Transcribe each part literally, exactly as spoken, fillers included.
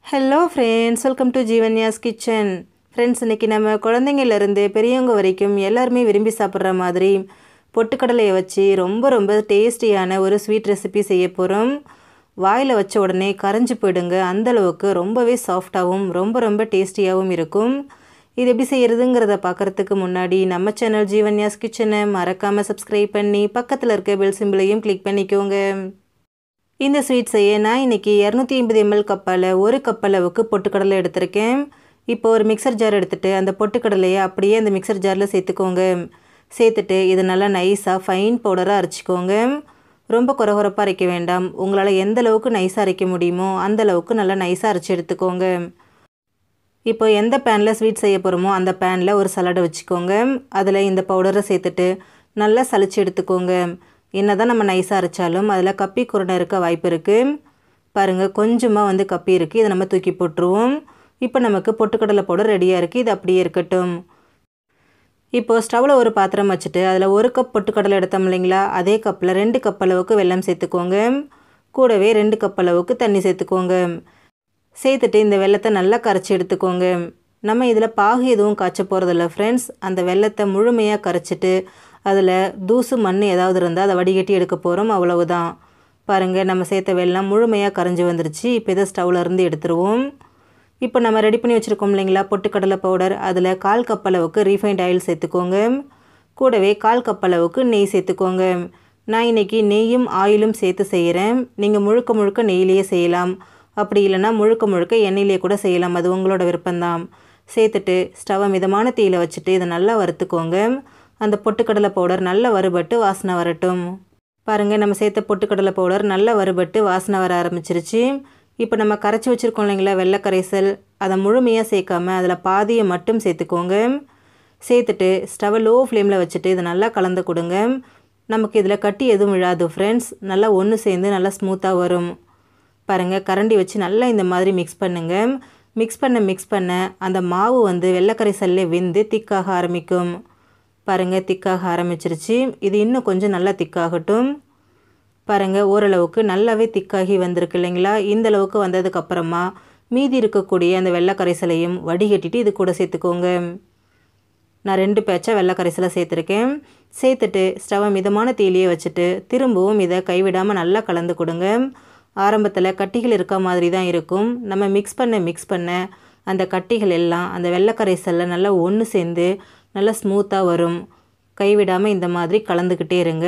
Hello friends, welcome to Jeevanya's kitchen. Friends, இன்றைக்கி நம்ம குழந்தைங்கள்லேருந்து பெரியவங்க வரைக்கும் எல்லாருமே விரும்பி சாப்பிட்ற மாதிரி பொட்டுக்கடலையை வச்சு ரொம்ப ரொம்ப டேஸ்டியான ஒரு ஸ்வீட் ரெசிபி செய்ய போகிறோம். வாயில் வச்ச உடனே கரைஞ்சி போயிடுங்க, அந்தளவுக்கு ரொம்பவே சாஃப்டாகவும் ரொம்ப ரொம்ப டேஸ்டியாகவும் இருக்கும். இது எப்படி செய்கிறதுங்கிறத பார்க்குறதுக்கு முன்னாடி நம்ம சேனல் ஜீவன்யாஸ் கிச்சனை மறக்காமல் சப்ஸ்கிரைப் பண்ணி பக்கத்தில் இருக்க பெல் சிம்பிளையும் கிளிக் பண்ணிக்கோங்க. இந்த ஸ்வீட் செய்ய நான் இன்றைக்கி இரநூத்தி ஐம்பது எம்எல் கப்பால் ஒரு கப் அளவுக்கு பொட்டுக்கடலை எடுத்திருக்கேன். இப்போ ஒரு மிக்சர் ஜார் எடுத்துகிட்டு அந்த பொட்டுக்கடலையை அப்படியே அந்த மிக்சர் ஜாரில் சேர்த்துக்கோங்க. சேர்த்துட்டு இதை நல்லா நைஸாக ஃபைன் பவுடராக அரைச்சிக்கோங்க. ரொம்ப குறகுறப்பாக அரைக்க வேண்டாம். உங்களால் எந்த அளவுக்கு நைஸாக அரைக்க முடியுமோ அந்த அளவுக்கு நல்லா நைஸாக அரைச்சி எடுத்துக்கோங்க. இப்போ எந்த பேனில் ஸ்வீட் செய்ய போகிறோமோ அந்த பேனில் ஒரு சலாடை வச்சுக்கோங்க. அதில் இந்த பவுடரை சேர்த்துட்டு நல்லா சலிச்சு எடுத்துக்கோங்க. என்ன தான் நம்ம நைஸாக அரைச்சாலும் அதில் கப்பி குருணை இருக்க வாய்ப்பு இருக்குது. பாருங்கள், கொஞ்சமாக வந்து கப்பி இருக்குது. இதை நம்ம தூக்கி போட்டுருவோம். இப்போ நமக்கு பொட்டுக்கடலை பவுடர் ரெடியாக இருக்குது. இது அப்படியே இருக்கட்டும். இப்போது ஸ்டவ்வில் ஒரு பாத்திரம் வச்சுட்டு அதில் ஒரு கப் பொட்டுக்கடலை எடுத்தோம் இல்லைங்களா, அதே கப்பில் ரெண்டு கப் அளவுக்கு வெல்லம் சேர்த்துக்கோங்க. கூடவே ரெண்டு கப் அளவுக்கு தண்ணி சேர்த்துக்கோங்க. சேர்த்துட்டு இந்த வெல்லத்தை நல்லா கரைச்சி எடுத்துக்கோங்க. நம்ம இதில் பாகு எதுவும் காய்ச்ச போகிறதில்ல ஃப்ரெண்ட்ஸ். அந்த வெல்லத்தை முழுமையாக கரைச்சிட்டு அதில் தூசு மண் ஏதாவது இருந்தால் அதை வடிகட்டி எடுக்க போகிறோம், அவ்வளவுதான். பாருங்கள், நம்ம சேர்த்த வெல்லம் முழுமையாக கரைஞ்சி வந்துருச்சு. இப்போ இதை ஸ்டவ்வில் இருந்து எடுத்துருவோம். இப்போ நம்ம ரெடி பண்ணி வச்சுருக்கோம் இல்லைங்களா பொட்டுக்கடலை பவுடர், அதில் கால் கப் அளவுக்கு ரீஃபைண்ட் ஆயில் சேர்த்துக்கோங்க. கூடவே கால் கப் அளவுக்கு நெய் சேர்த்துக்கோங்க. நான் இன்றைக்கி நெய்யும் ஆயிலும் சேர்த்து செய்கிறேன். நீங்கள் முழுக்க முழுக்க நெய்யிலேயே செய்யலாம், அப்படி இல்லைன்னா முழுக்க முழுக்க எண்ணெயிலே கூட செய்யலாம், அது உங்களோட விருப்பம்தான். சேர்த்துட்டு ஸ்டவ்வை மிதமான தீயில் வச்சுட்டு இதை நல்லா வறுத்துக்கோங்க. அந்த பொட்டுக்கடலை பவுடர் நல்லா வறுபட்டு வாசனை வரட்டும். பாருங்கள், நம்ம சேர்த்த பொட்டுக்கடலை பவுடர் நல்லா வறுபட்டு வாசனை வர ஆரம்பிச்சிருச்சு. இப்போ நம்ம கரைச்சி வச்சுருக்கோம் இல்லைங்களா வெள்ளை கரைசல், அதை முழுமையாக சேர்க்காம அதில் பாதியை மட்டும் சேர்த்துக்கோங்க. சேர்த்துட்டு ஸ்டவ்வை லோ ஃப்ளேமில் வச்சுட்டு இதை நல்லா கலந்து கொடுங்க. நமக்கு இதில் கட்டி எதுவும் விழாது ஃப்ரெண்ட்ஸ். நல்லா ஒன்று சேர்ந்து நல்லா ஸ்மூத்தாக வரும். பாருங்கள், கரண்டி வச்சு நல்லா இந்த மாதிரி மிக்ஸ் பண்ணுங்கள். மிக்ஸ் பண்ண மிக்ஸ் பண்ண அந்த மாவு வந்து வெள்ளை கரைசல்லே வெந்து திக்காக ஆரம்பிக்கும். பாருங்கள், திக்காக ஆரம்பிச்சிருச்சு. இது இன்னும் கொஞ்சம் நல்லா திக்காகட்டும். பாருங்கள், ஓரளவுக்கு நல்லாவே திக்காகி வந்திருக்கு இல்லைங்களா. இந்த அளவுக்கு வந்ததுக்கப்புறமா மீதி இருக்கக்கூடிய அந்த வெள்ளை கரைசலையும் வடிகட்டிட்டு இது கூட சேர்த்துக்கோங்க. நான் ரெண்டு பேட்சாக வெள்ளை கரைசலை சேர்த்துருக்கேன். சேர்த்துட்டு ஸ்டவ்வை மிதமான தீயிலேயே வச்சுட்டு திரும்பவும் இதை கைவிடாமல் நல்லா கலந்து கொடுங்க. ஆரம்பத்தில் கட்டிகள் இருக்க மாதிரி தான் இருக்கும். நம்ம மிக்ஸ் பண்ண மிக்ஸ் பண்ண அந்த கட்டிகள் எல்லாம் அந்த வெள்ளை கரைசலில் நல்லா ஒன்று சேர்ந்து நல்லா ஸ்மூத்தாக வரும். கைவிடாமல் இந்த மாதிரி கலந்துக்கிட்டே இருங்க.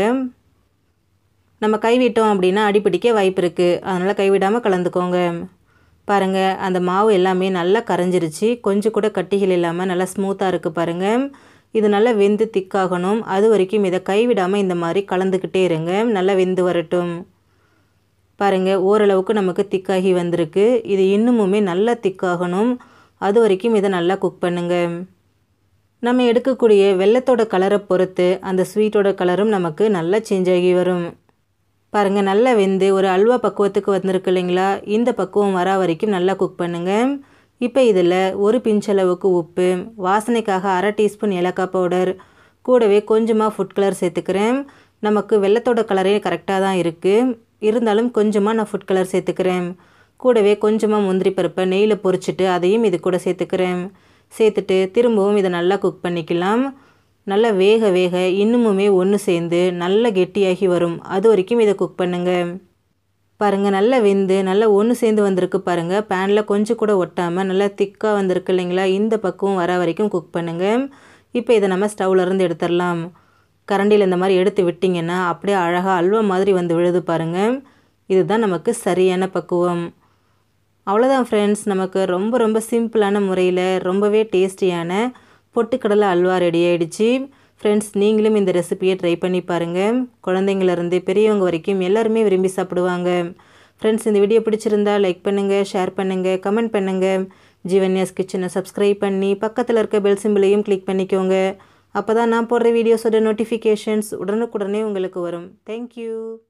நம்ம கைவிட்டோம் அப்படின்னா அடிப்பிடிக்க வாய்ப்பு இருக்குது, அதனால் கைவிடாமல் கலந்துக்கோங்க. பாருங்கள், அந்த மாவு எல்லாமே நல்லா கரைஞ்சிருச்சு. கொஞ்சம் கூட கட்டிகள் இல்லாமல் நல்லா ஸ்மூத்தாக இருக்குது. பாருங்கள், இது நல்லா வெந்து திக்காகணும். அது வரைக்கும் இதை கைவிடாமல் இந்த மாதிரி கலந்துக்கிட்டே இருங்க. நல்லா வெந்து வரட்டும். பாருங்கள், ஓரளவுக்கு நமக்கு திக்காகி வந்திருக்கு. இது இன்னுமுமே நல்லா திக்காகணும். அது வரைக்கும் இதை நல்லா குக் பண்ணுங்கள். நம்ம எடுக்கக்கூடிய வெல்லத்தோட கலரை பொறுத்து அந்த ஸ்வீட்டோட கலரும் நமக்கு நல்லா சேஞ்ச் ஆகி வரும். பாருங்கள், நல்லா வெந்து ஒரு அல்வா பக்குவத்துக்கு வந்திருக்கு இல்லைங்களா. இந்த பக்குவம் வர வரைக்கும் நல்லா குக் பண்ணுங்கள். இப்போ இதில் ஒரு பிஞ்சளவுக்கு உப்பு, வாசனைக்காக அரை டீஸ்பூன் ஏலக்காய் பவுடர், கூடவே கொஞ்சமாக ஃபுட் கலர் சேர்த்துக்கிறேன். நமக்கு வெல்லத்தோட கலரே கரெக்டாக தான் இருக்குது, இருந்தாலும் கொஞ்சமாக நான் ஃபுட் கலர் சேர்த்துக்கிறேன். கூடவே கொஞ்சமாக முந்திரி பருப்பை நெய்யில் பொரிச்சிட்டு அதையும் இது கூட சேர்த்துக்கிறேன். சேர்த்துட்டு திரும்பவும் இதை நல்லா குக் பண்ணிக்கலாம். நல்லா வேக வேக இன்னுமுமே ஒன்று சேர்ந்து நல்லா கெட்டியாகி வரும். அது வரைக்கும் இதை குக் பண்ணுங்கள். பாருங்கள், நல்லா வெந்து நல்லா ஒன்று சேர்ந்து வந்திருக்கு. பாருங்கள், பேனில் கொஞ்சம் கூட ஒட்டாமல் நல்லா திக்காக வந்திருக்கு இல்லைங்களா. இந்த பக்குவம் வர வரைக்கும் குக் பண்ணுங்கள். இப்போ இதை நம்ம ஸ்டவ்லேருந்து எடுத்துடலாம். கரண்டியில் இந்த மாதிரி எடுத்து விட்டிங்கன்னா அப்படியே அழகாக அல்வா மாதிரி வந்து விழுது. பாருங்கள், இதுதான் நமக்கு சரியான பக்குவம். அவ்வளோதான் ஃப்ரெண்ட்ஸ், நமக்கு ரொம்ப ரொம்ப சிம்பிளான முறையில் ரொம்பவே டேஸ்டியான பொட்டுக்கடலை அல்வா ரெடி ஆகிடுச்சு. ஃப்ரெண்ட்ஸ், நீங்களும் இந்த ரெசிபியை ட்ரை பண்ணி பாருங்கள். குழந்தைங்கள்லேருந்து பெரியவங்க வரைக்கும் எல்லாருமே விரும்பி சாப்பிடுவாங்க. ஃப்ரெண்ட்ஸ், இந்த வீடியோ பிடிச்சிருந்தா லைக் பண்ணுங்கள், ஷேர் பண்ணுங்கள், கமெண்ட் பண்ணுங்கள். ஜீவன்யாஸ் கிச்சனை சப்ஸ்கிரைப் பண்ணி பக்கத்தில் இருக்க பெல் சிம்பிளையும் கிளிக் பண்ணிக்கோங்க. அப்போ தான் நான் போடுற வீடியோஸோட நோட்டிஃபிகேஷன்ஸ் உடனுக்குடனே உங்களுக்கு வரும். தேங்க்யூ.